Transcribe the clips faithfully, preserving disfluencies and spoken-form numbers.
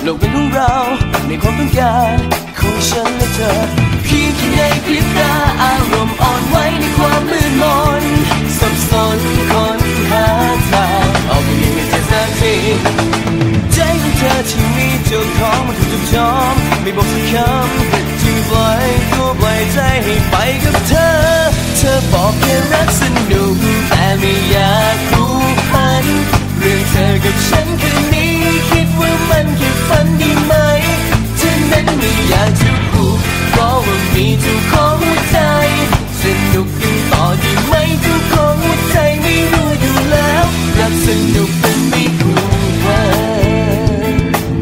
โลกเป็นของเราในความต้องการของฉันและเธอเพียงแค่ในพริบตาอารมณ์อ่อนไหวในความมืดมนสับสนคนหาทางออกไปยังไม่เจอสักทีใจของเธอที่มีเจ้าของมันถูกจุดจอมไม่บอกสักคำจึงปล่อยตัวปล่อยใจให้ไปกับเธอเธอบอกแค่รักสนุกแต่ไม่อยากผูกพันเรื่องเธอกับฉันคืนนี้คิดว่ามันแค่ฝันดีไหมเธอนั้นไม่อยากจะพูดเพราะว่ามีเจ้าของหัวใจสนุกกันต่อดีไหมเจ้าของหัวใจไม่รู้อยู่แล้วรักสนุกแต่ไม่ผูกพัน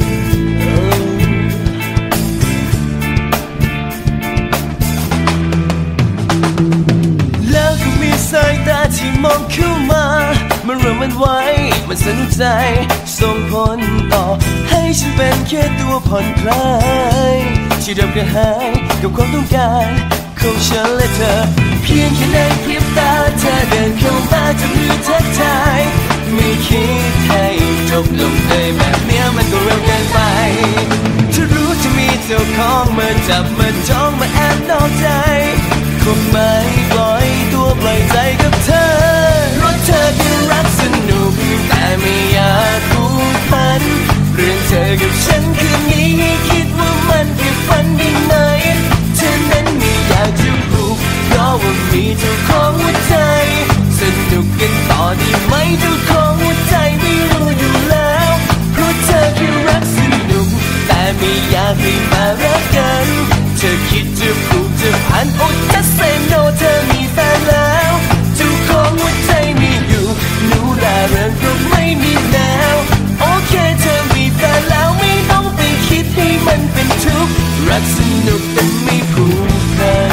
แล้วก็มีสายตาที่มองเข้ามามันเริ่มมันไว้มันสนุกใจส่งผลต่อให้ฉันเป็นแค่ตัวผ่อนคลายที่เดิมกระหายกับความต้องการของฉันและเธอเพียงแค่ในพริบตาเธอเดินเข้ามาจะมือทักทายไม่คิดให้จบลงเลยแบบเนี้ยมันก็เร็วเกินไปเธอรู้จะมีเจ้าของมาจับมาจ้องมาแอบนอกใจคงไม่ปล่อยตัวปล่อยใจกับเธอเพราะเธอคือรักสนุกแต่ไม่อยากผูกพันเรื่องเธอกับฉันคืนนี้คิดว่ามันแค่ฝันดีไหมเธอนั้นไม่อยากจะผูกเพราะว่ามีเจ้าของหัวใจสนุกกันต่อดีไหมเจ้าของหัวใจไม่รู้อยู่แล้วเพราะเธอคือรักสนุกแต่ไม่อยากให้มารักกันเธอคิดจะผูกจะพันโอ้จะเซโนเธอมีแฟนแล้วเจ้าของหัวใจมีอยู่หนูร่าเริงเพราะไม่มีแนวโอเคเธอมีแฟนแล้วไม่ต้องไปคิดให้มันเป็นทุกข์รักสนุกแต่ไม่ผูกพัน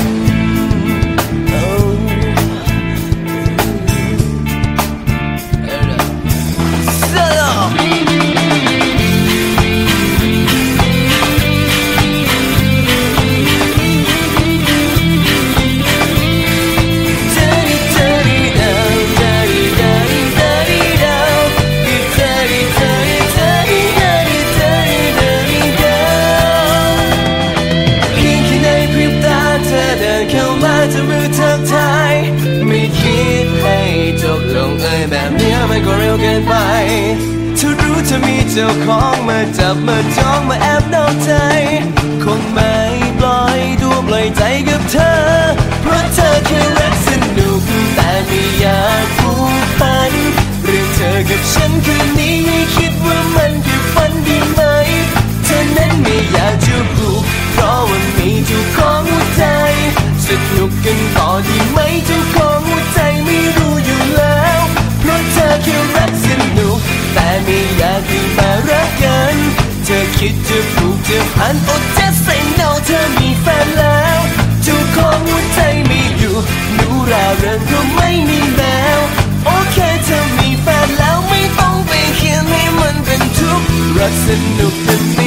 จะมือทักทายไม่คิดให้จบลงเอ่ยแบบนี้มันก็เร็วเกินไปเธอรู้จะมีเจ้าของมาจับมาจ้องมาแอบนอกใจคงไม่ปล่อยตัวปล่อยใจกับเธอเพราะเธอแค่รักสนุกแต่ไม่อยากผูกพันเรื่องเธอกับฉันคืนนี้คิดว่ามันแค่ฝันดีไหมเธอนั้นไม่อยากจะผูกเพราะว่ามีเจ้าของหัวใจสนุกกันต่อดีไหมเจ้าของหัวใจไม่รู้อยู่แล้วเพราะเธอแค่รักสนุกแต่ไม่อยากให้มารักกันเธอคิดจะผูกจะพันโอ้จะเซโนเธอมีแฟนแล้วเจ้าของหัวใจไม่อยู่หนูร่าเริงเพราะไม่มีแววโอเคเธอมีแฟนแล้วไม่ต้องไปเขียนให้มันเป็นทุกข์รักสนุกแต่ไม่